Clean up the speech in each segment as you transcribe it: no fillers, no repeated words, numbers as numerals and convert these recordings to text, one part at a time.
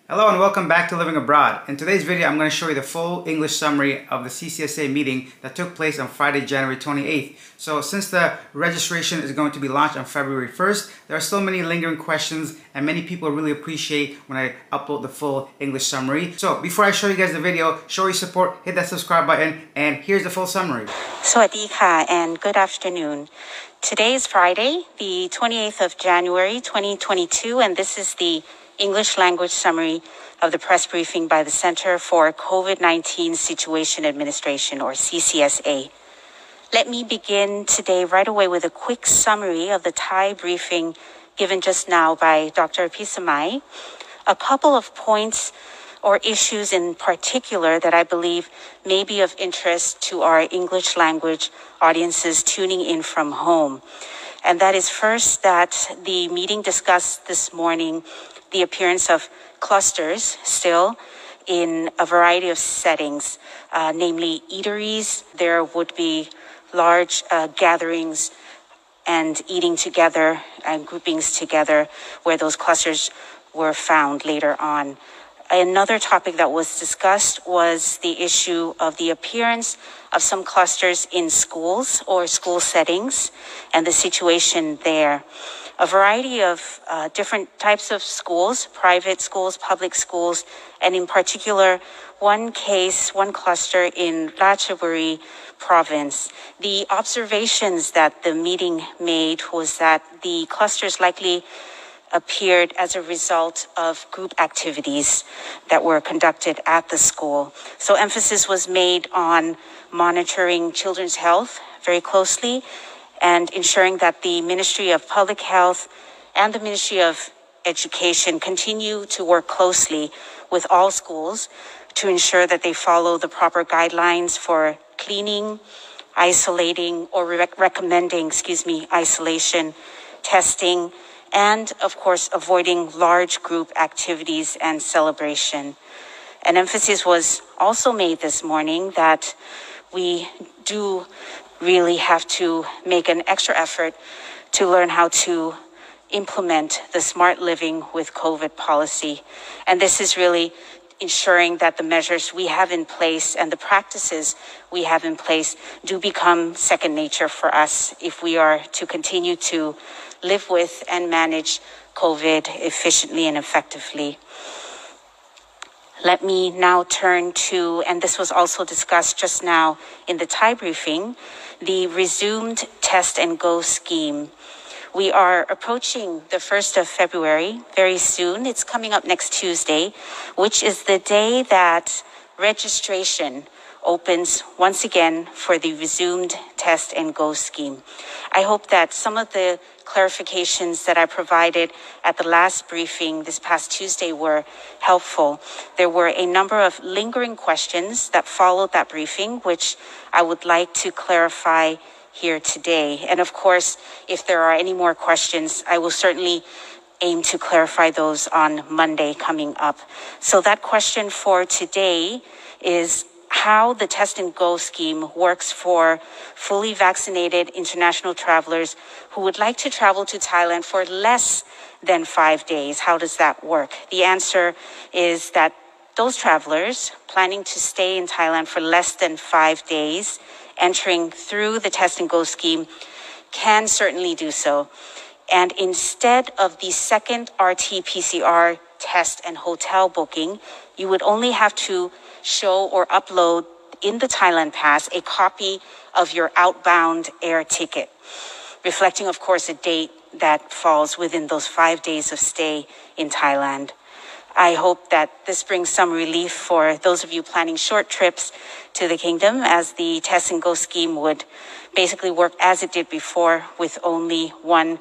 Hello and welcome back to Living Abroad. In today's video, I'm going to show you the full English summary of the CCSA meeting that took place on Friday, January 28th. So since the registration is going to be launched on February 1st, there are still many lingering questions and many people really appreciate when I upload the full English summary. So before I show you guys the video, show your support, hit that subscribe button, and here's the full summary. สวัสดีค่ะ and good afternoon. Today is Friday, the 28th of January 2022, and this is the English language summary of the press briefing by the Center for COVID-19 Situation Administration, or CCSA. Let me begin today right away with a quick summary of the Thai briefing given just now by Dr. Pisamai. A couple of points or issues in particular that I believe may be of interest to our English language audiences tuning in from home. And that is first that the meeting discussed this morning the appearance of clusters still in a variety of settings, namely eateries. There would be large gatherings and eating together and groupings together where those clusters were found later on. Another topic that was discussed was the issue of the appearance of some clusters in schools or school settings and the situation there. A variety of different types of schools, private schools, public schools, and in particular, one cluster in Ratchaburi province. The observations that the meeting made was that the clusters likely appeared as a result of group activities that were conducted at the school. So emphasis was made on monitoring children's health very closely and ensuring that the Ministry of Public Health and the Ministry of Education continue to work closely with all schools to ensure that they follow the proper guidelines for cleaning, isolating, or recommending isolation, testing, and of course, avoiding large group activities and celebration. An emphasis was also made this morning that we do really have to make an extra effort to learn how to implement the smart living with COVID policy. And this is really ensuring that the measures we have in place and the practices we have in place do become second nature for us if we are to continue to live with and manage COVID efficiently and effectively. Let me now turn to, and this was also discussed just now in the Thai briefing, the resumed test and go scheme. We are approaching the 1st of February very soon. It's coming up next Tuesday, which is the day that registration opens once again for the resumed test and go scheme. I hope that some of the clarifications that I provided at the last briefing this past Tuesday were helpful. There were a number of lingering questions that followed that briefing, which I would like to clarify here today. And of course, if there are any more questions, I will certainly aim to clarify those on Monday coming up. So that question for today is how the test and go scheme works for fully vaccinated international travelers who would like to travel to Thailand for less than 5 days. How does that work? The answer is that those travelers planning to stay in Thailand for less than 5 days, entering through the test and go scheme, can certainly do so. And instead of the second RT-PCR test and hotel booking, you would only have to show or upload in the Thailand Pass a copy of your outbound air ticket, reflecting, of course, a date that falls within those 5 days of stay in Thailand. I hope that this brings some relief for those of you planning short trips to the kingdom, as the test and go scheme would basically work as it did before, with only one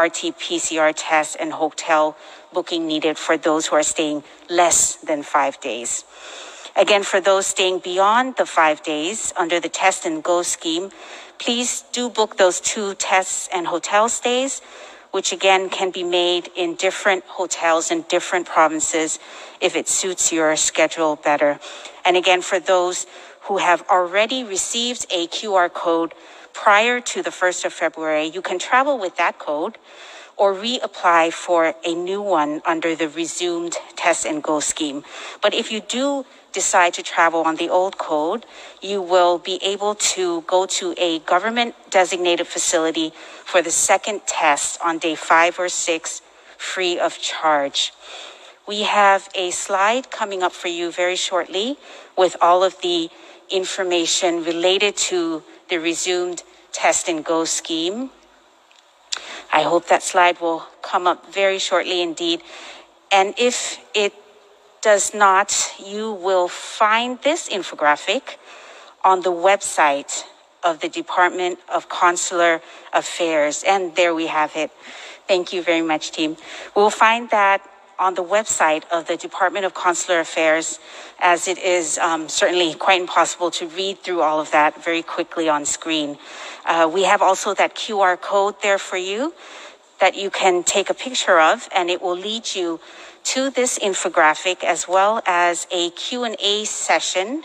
RT-PCR test and hotel booking needed for those who are staying less than 5 days. Again, for those staying beyond the 5 days under the test and go scheme, please do book those 2 tests and hotel stays, which again can be made in different hotels in different provinces if it suits your schedule better. And again, for those who have already received a QR code prior to the 1st of February, you can travel with that code, or reapply for a new one under the resumed test and go scheme. But if you do decide to travel on the old code, you will be able to go to a government designated facility for the second test on day 5 or 6, free of charge. We have a slide coming up for you very shortly with all of the information related to the resumed test and go scheme. I hope that slide will come up very shortly indeed. And if it does not, you will find this infographic on the website of the Department of Consular Affairs. And there we have it. Thank you very much, team. We'll find that on the website of the Department of Consular Affairs, as it is certainly quite impossible to read through all of that very quickly on screen. We have also that QR code there for you that you can take a picture of, and it will lead you to this infographic as well as a Q&A section,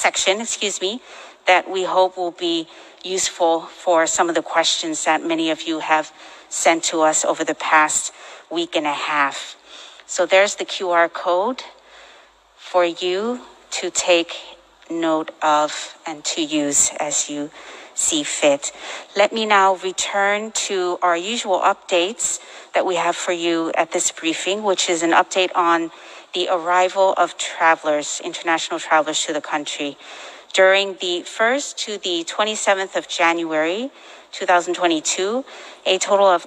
that we hope will be useful for some of the questions that many of you have sent to us over the past week and a half. So there's the QR code for you to take note of and to use as you see fit. Let me now return to our usual updates that we have for you at this briefing, which is an update on the arrival of travelers, international travelers to the country. During the 1st to the 27th of January, 2022, a total of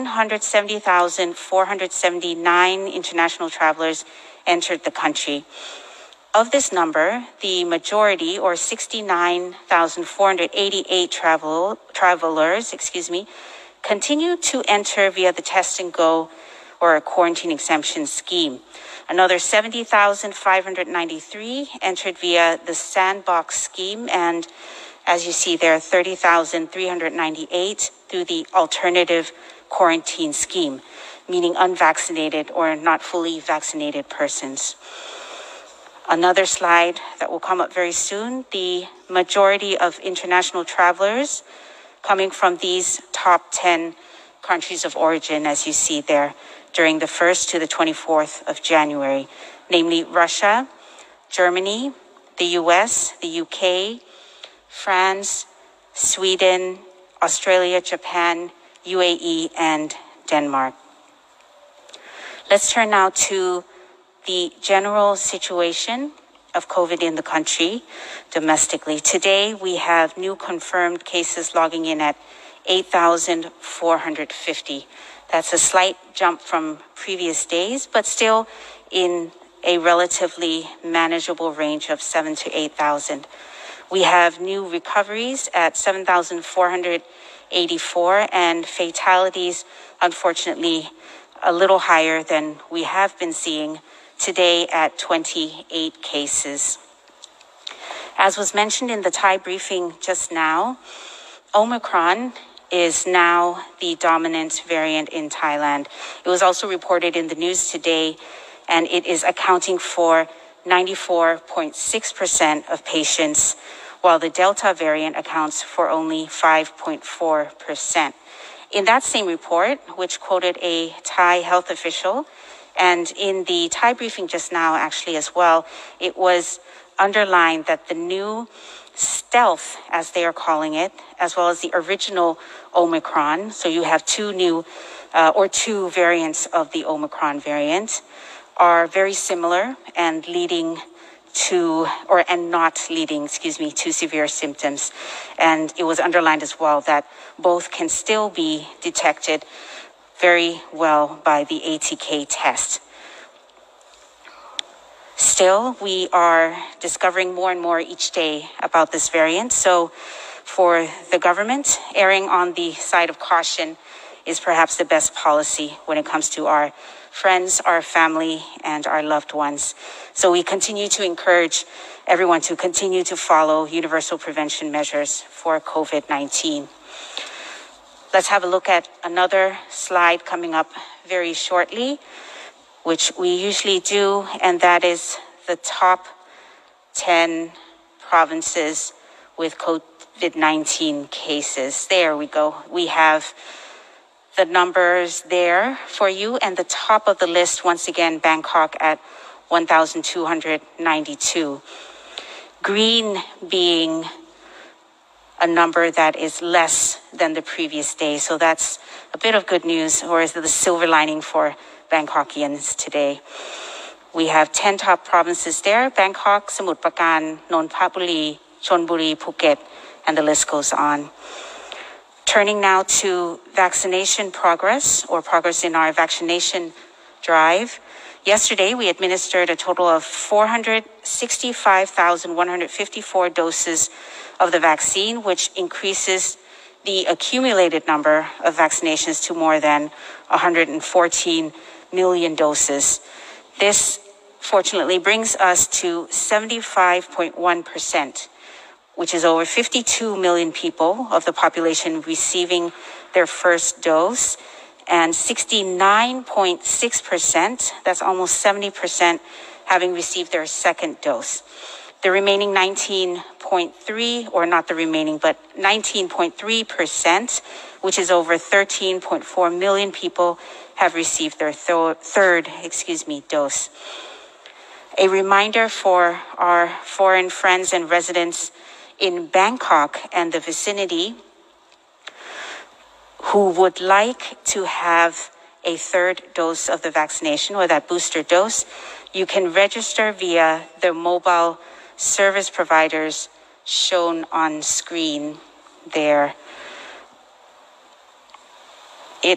170,479 international travelers entered the country. Of this number, the majority, or 69,488 travelers, continue to enter via the test and go or a quarantine exemption scheme. Another 70,593 entered via the sandbox scheme, and as you see there, 30,398 through the alternative quarantine scheme, meaning unvaccinated or not fully vaccinated persons. Another slide that will come up very soon, the majority of international travelers coming from these top 10 countries of origin, as you see there, during the 1st to the 24th of January, namely Russia, Germany, the US, the UK, France, Sweden, Australia, Japan, UAE, and Denmark. Let's turn now to the general situation of COVID in the country domestically. Today, we have new confirmed cases logging in at 8,450. That's a slight jump from previous days, but still in a relatively manageable range of 7,000 to 8,000. We have new recoveries at 7,484 and fatalities, unfortunately, a little higher than we have been seeing today at 28 cases. As was mentioned in the Thai briefing just now, Omicron is now the dominant variant in Thailand. It was also reported in the news today, and it is accounting for 94.6% of patients, while the Delta variant accounts for only 5.4%. In that same report, which quoted a Thai health official, and in the Thai briefing just now actually as well, it was underlined that the new stealth, as they are calling it, as well as the original Omicron, so you have two variants of the Omicron variant, are very similar and not leading to severe symptoms. And it was underlined as well that both can still be detected very well by the ATK test. Still, we are discovering more and more each day about this variant. So for the government, erring on the side of caution is perhaps the best policy when it comes to our friends, our family, and our loved ones. So we continue to encourage everyone to continue to follow universal prevention measures for COVID-19. Let's have a look at another slide coming up very shortly, which we usually do, and that is the top 10 provinces with COVID-19 cases. There we go. We have the numbers there for you. And the top of the list, once again, Bangkok at 1,292. Green being a number that is less than the previous day. So that's a bit of good news, or is it the silver lining for Bangkokians today? We have 10 top provinces there: Bangkok, Samut Prakan, Nonthaburi, Chonburi, Phuket, and the list goes on. Turning now to vaccination progress, or progress in our vaccination drive. Yesterday, we administered a total of 465,154 doses of the vaccine, which increases the accumulated number of vaccinations to more than 114 million doses. This, fortunately, brings us to 75.1%, which is over 52 million people of the population receiving their first dose, and 69.6%, that's almost 70%, having received their second dose. The remaining 19.3, or not the remaining, but 19.3%, which is over 13.4 million people, have received their third dose. A reminder for our foreign friends and residents in Bangkok and the vicinity who would like to have a third dose of the vaccination, or that booster dose, you can register via the mobile service providers shown on screen there. We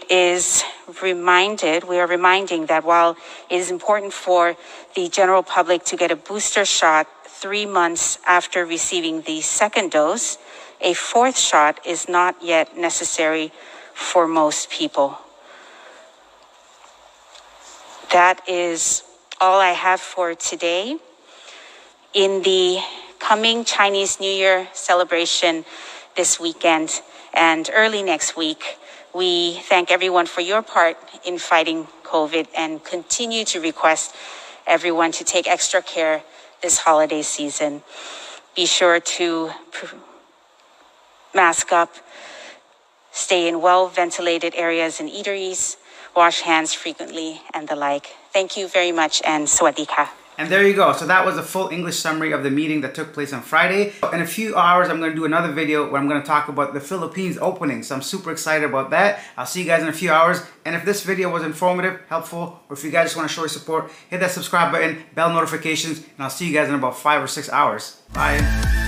are reminding that while it is important for the general public to get a booster shot 3 months after receiving the second dose, a fourth shot is not yet necessary for most people. That is all I have for today. In the coming Chinese New Year celebration this weekend and early next week, we thank everyone for your part in fighting COVID and continue to request everyone to take extra care this holiday season. Be sure to mask up, stay in well-ventilated areas and eateries, wash hands frequently, and the like. Thank you very much, and Sawasdee ka. And there you go. So that was a full English summary of the meeting that took place on Friday. In a few hours, I'm going to do another video where I'm going to talk about the Philippines opening. So I'm super excited about that. I'll see you guys in a few hours. And if this video was informative, helpful, or if you guys just want to show your support, hit that subscribe button, bell notifications, and I'll see you guys in about 5 or 6 hours. Bye.